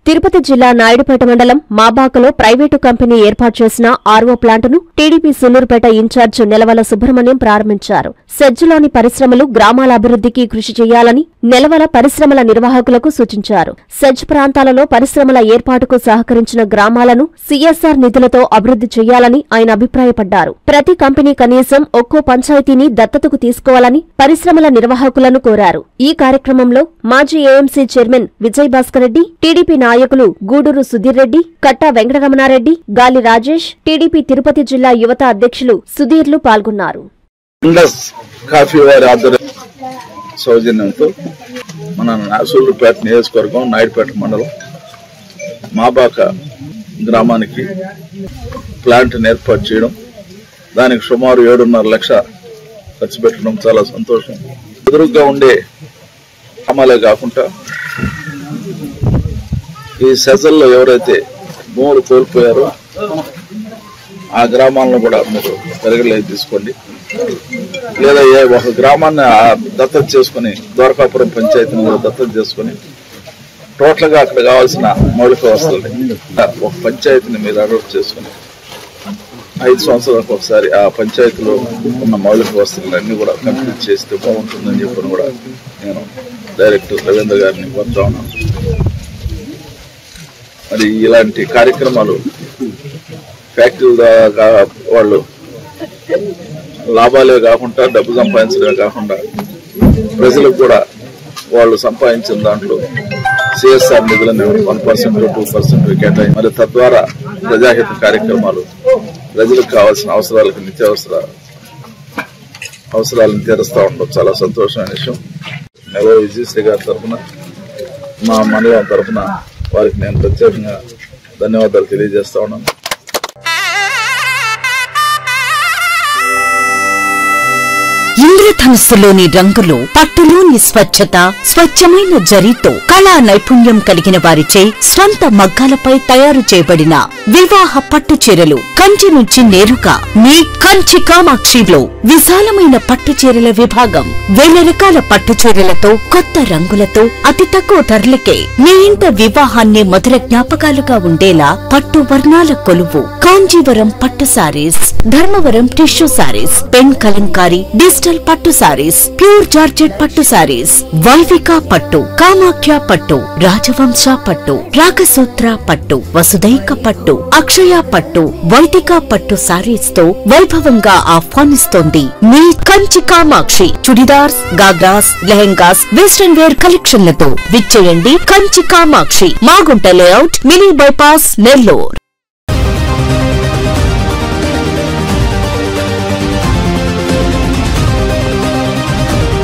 తిరుపతి జిల్లా నాయుడుపేట మండలం మాబాకలో private company ఏర్పాటు చేసిన ఆర్వో ప్లాంటును టీడీపీ సుళ్లూరుపేట ఇన్ఛార్జ్ నెలవల సుబ్రహ్మణ్యం ప్రారంభించారు. సెజ్లోని పరిశ్రమలు గ్రామాల అభివృద్ధికి కృషి చేయాలని నెలవల పరిశ్రమల నిర్వాహకులకు సూచించారు. సెజ్ ప్రాంతాలలో పరిశ్రమల ఏర్పాటుకు సహకరించిన గ్రామాలను సీఎస్ఆర్ నిధులతో అభివృద్ధి చేయాలని ఆయన అభిప్రాయపడ్డారు. ప్రతి కంపెనీ కనీసం ఒక్కో పంచాయతీని దత్తతకు తీసుకోవాలని పరిశ్రమల నిర్వాహకులను కోరారు. ఈ కార్యక్రమంలో మాజీ AMC chairman Vijay Bhaskar Reddy, TDP నాయకులు గూడూరు సుధీర్ రెడ్డి, కట్టా వెంకటరమణారెడ్డి, గాలి రాజేష్, టీడీపీ తిరుపతి జిల్లా యువత అధ్యక్షులు సుధీర్లు పాల్గొన్నారు. సౌజన్యంతో మన సూళ్లూరుపేట నియోజకవర్గం నాయుడుపేట మండలం మాబాక గ్రామానికి ప్లాంట్ ఏర్పాటు చేయడం, దానికి సుమారు 7.5 లక్షల ఖర్చు పెట్టడం చాలా సంతోషం. ఎదురుగా ఉండే గ్రామాలే కాకుండా ఈ సెజల్లో ఎవరైతే భూములు కోల్పోయారో ఆ గ్రామాలను కూడా మీరు పరిగణలోకి తీసుకోండి. లేదా ఒక గ్రామాన్ని దత్తత చేసుకుని ద్వారకాపురం పంచాయతీని కూడా దత్తత చేసుకుని టోటల్ గా అక్కడ కావాల్సిన మౌలిక వసతులని ఒక పంచాయతీని మీరు అడాప్ట్ చేసుకుని 5 సంవత్సరాలకు ఒకసారి ఆ పంచాయతీలో ఉన్న మౌలిక వసతులన్నీ కూడా కంప్లీట్ చేస్తే బాగుంటుందని చెప్పని కూడా నేను డైరెక్టర్ రవీంద్ర గారిని కోరుతా ఉన్నాను. మరి ఇలాంటి కార్యక్రమాలు ఫ్యాక్టరీల వాళ్ళు లాభాలే కాకుండా డబ్బు సంపాదించడమే కాకుండా ప్రజలకు కూడా వాళ్ళు సంపాదించిన దాంట్లో సిఎస్ఆర్ నిధులను 1% 2% కేటాయి మరి తద్వారా ప్రజాహిత కార్యక్రమాలు ప్రజలకు కావాల్సిన అవసరాలకు అవసరాలను తీరుస్తూ ఉండడం చాలా సంతోషమైన విషయం. నెల విజయశ్రీ గారి తరఫున మా మండలం తరఫున వారికి నేను ప్రత్యేకంగా ధన్యవాదాలు తెలియజేస్తా ఉన్నాను. ఇంద్రధనుస్సులోని రంగులు, పట్టులోని స్వచ్ఛత, స్వచ్ఛమైన జరీతో కళా నైపుణ్యం కలిగిన వారిచే స్వంత మగ్గాలపై తయారు చేయబడిన వివాహ పట్టు చీరలు కంచి నుంచి నేరుగా మీ కంచి కామాక్షిలో విశాలమైన పట్టు చీరల విభాగం. 1000 రకాల పట్టు చీరలతో కొత్త రంగులతో అతి తక్కువ ధరలకే మీ ఇంట వివాహాన్ని మధుర జ్ఞాపకాలుగా ఉండేలా పట్టు వర్ణాల కొలువు కాంజీవరం పట్టు sarees, Dharmavaram tissue sarees, pen Kalamkari digital పట్టు సారీస్, ప్యూర్ జార్జెట్ పట్టు సారీస్, వైవిక పట్టు, కామాఖ్య పట్టు, రాజవంశ పట్టు, రాగసూత్ర పట్టు, వసుదైక పట్టు, అక్షయ పట్టు, వైదిక పట్టు సారీస్ తో వైభవంగా ఆహ్వానిస్తోంది మీ కంచి కామాక్షి. చుడిదార్స్, గాగ్రాస్, లెహెంగాస్, వెస్టర్న్ వేర్ కలెక్షన్లతో విచ్చేయండి Kanchi Kamakshi, Magunta layout, mini bypass, Nellore.